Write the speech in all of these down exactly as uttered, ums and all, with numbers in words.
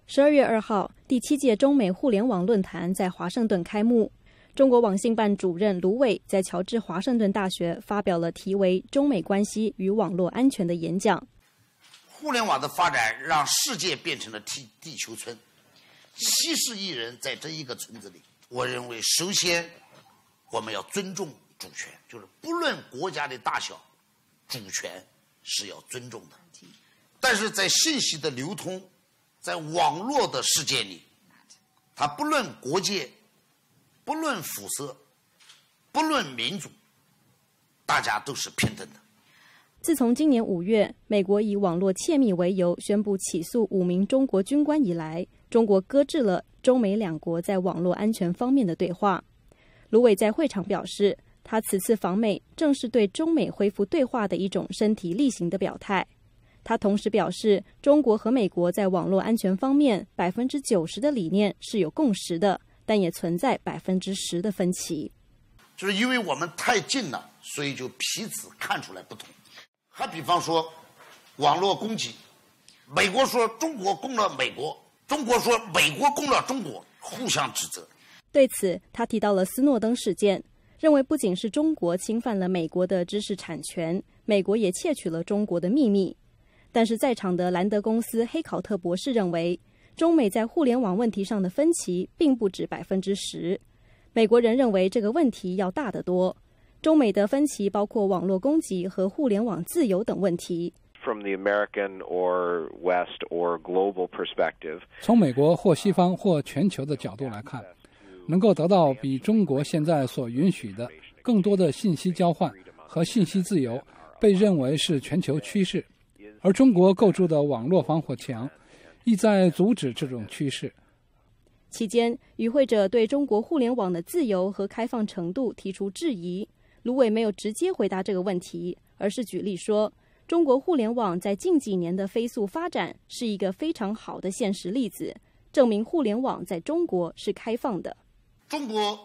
十二月二号，第七届中美互联网论坛在华盛顿开幕。中国网信办主任卢伟在乔治华盛顿大学发表了题为《中美关系与网络安全》的演讲。 互联网的发展让世界变成了地地球村，七十亿人在这一个村子里。我认为，首先我们要尊重主权，就是不论国家的大小，主权是要尊重的。但是在信息的流通，在网络的世界里，它不论国界，不论肤色，不论民族，大家都是平等的。 自从今年五月，美国以网络窃密为由宣布起诉五名中国军官以来，中国搁置了中美两国在网络安全方面的对话。卢伟在会场表示，他此次访美正是对中美恢复对话的一种身体力行的表态。他同时表示，中国和美国在网络安全方面百分之九十的理念是有共识的，但也存在百分之十的分歧。 就是因为我们太近了，所以就彼此看出来不同。还比方说，网络攻击，美国说中国攻了美国，中国说美国攻了中国，互相指责。 对此，他提到了斯诺登事件，认为不仅是中国侵犯了美国的知识产权，美国也窃取了中国的秘密。但是在场的兰德公司黑考特博士认为，中美在互联网问题上的分歧并不止百分之十。美国人认为这个问题要大得多。中美的分歧包括网络攻击和互联网自由等问题。 From the American or West or global perspective， 从美国或西方或全球的角度来看，能够得到比中国现在所允许的更多的信息交换和信息自由，被认为是全球趋势。而中国构筑的网络防火墙意在阻止这种趋势。 期间，与会者对中国互联网的自由和开放程度提出质疑。卢伟没有直接回答这个问题，而是举例说，中国互联网在近几年的飞速发展是一个非常好的现实例子，证明互联网在中国是开放的。 中国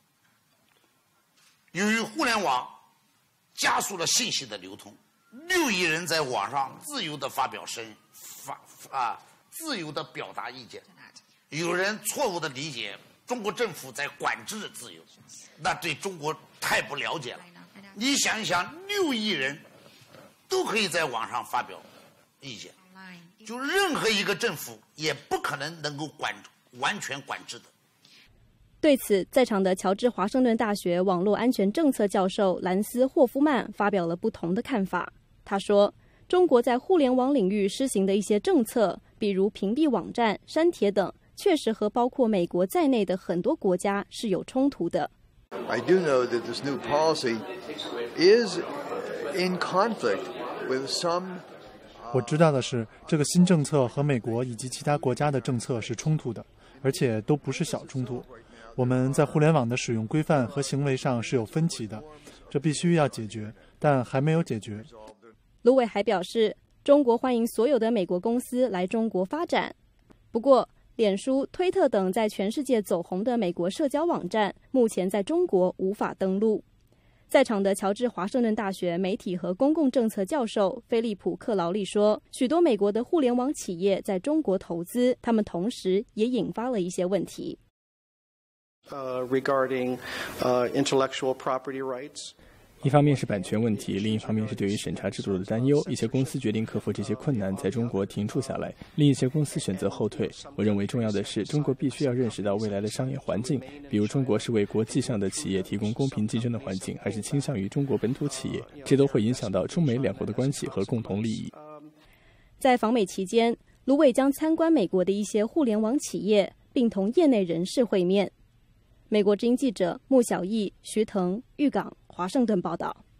由于互联网加速了信息的流通，六亿人在网上自由地发表声音，发啊，自由地表达意见。有人错误地理解中国政府在管制自由，那对中国太不了解了。你想一想，六亿人都可以在网上发表意见，就任何一个政府也不可能能够管完全管制的。 对此，在场的乔治华盛顿大学网络安全政策教授兰斯·霍夫曼发表了不同的看法。他说，中国在互联网领域施行的一些政策，比如屏蔽网站、删帖等，确实和包括美国在内的很多国家是有冲突的。 I do know that this new policy is in conflict with some. 我知道的是，这个新政策和美国以及其他国家的政策是冲突的，而且都不是小冲突。我们在互联网的使用规范和行为上是有分歧的，这必须要解决，但还没有解决。 卢伟还表示，中国欢迎所有的美国公司来中国发展。不过，脸书、推特等在全世界走红的美国社交网站，目前在中国无法登录。在场的乔治华盛顿大学媒体和公共政策教授菲利普·克劳利说，许多美国的互联网企业在中国投资，他们同时也引发了一些问题。 Uh, regarding uh, intellectual property rights. 一方面是版权问题，另一方面是对于审查制度的担忧。一些公司决定克服这些困难，在中国停驻下来；另一些公司选择后退。我认为重要的是，中国必须要认识到未来的商业环境，比如中国是为国际上的企业提供公平竞争的环境，还是倾向于中国本土企业，这都会影响到中美两国的关系和共同利益。 在访美期间，卢伟将参观美国的一些互联网企业，并同业内人士会面。美国之音记者穆小艺、徐腾、玉港、华盛顿报道。